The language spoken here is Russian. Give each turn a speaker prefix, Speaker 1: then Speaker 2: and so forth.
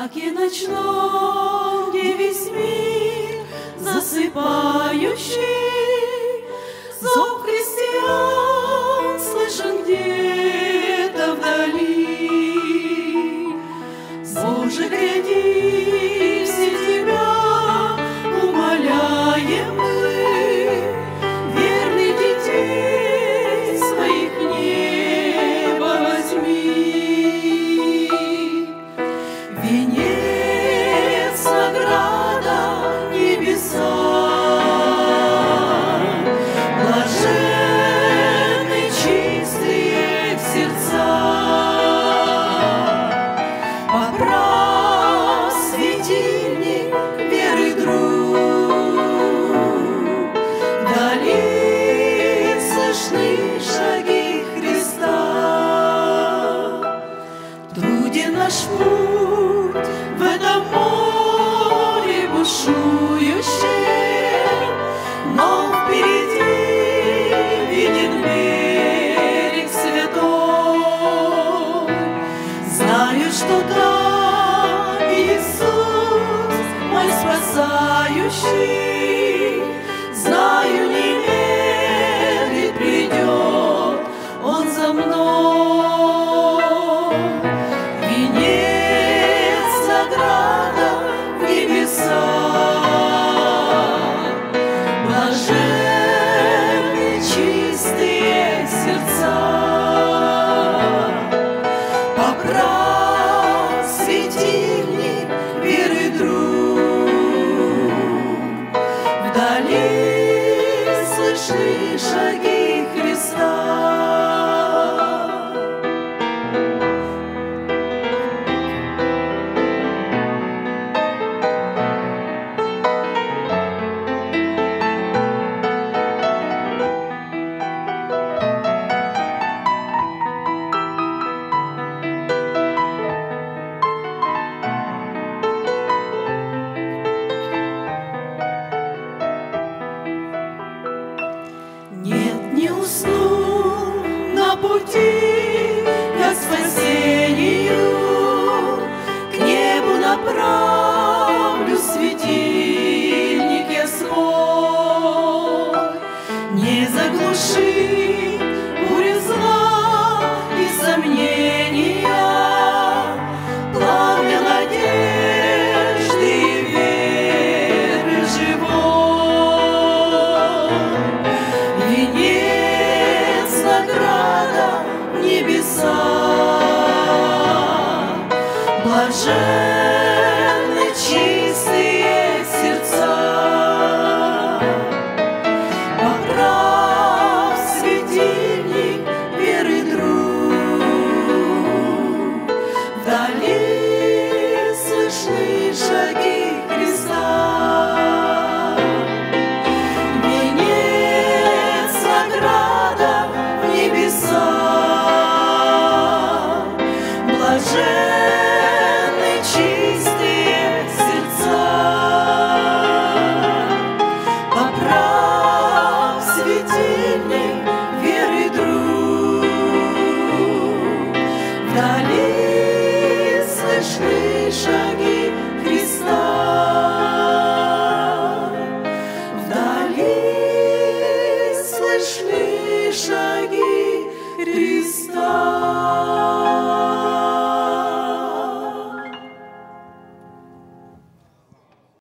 Speaker 1: мраке ночном, где весь мир засыпающий, зов христиан слышен где-то вдали. Боже, гляди, все Тебя умоляем мы, верных детей своих в небо возьми. Венец, награда, небеса, блаженны чистые в сердца. Поправ светильник веры друг, вдали слышны шаги Христа. Труден наш путь в этом море бушующем, но впереди виден берег святой. Знаю, что там Иисус, мой спасающий, знаю, не медлит придет Он за мной. Венец, награда в небесах, блаженны чистые сердца. Поправ светильник веры друг, вдали слышны шаги Христа. Нет, не усну на пути я спасению, к небу направлю светильник я свой. Не заглуши буря зла и сомнения, пламя надежды и веры живой. Венец, награда в небесах, блаженны чистые сердца. Поправ светильник веры друг, вдали слышны шаги Христа. Венец, награда в небесах, блаженны чистые сердца. Поправ светильник веры друг, вдали слышны шаги Христа. Вдали слышны шаги Христа.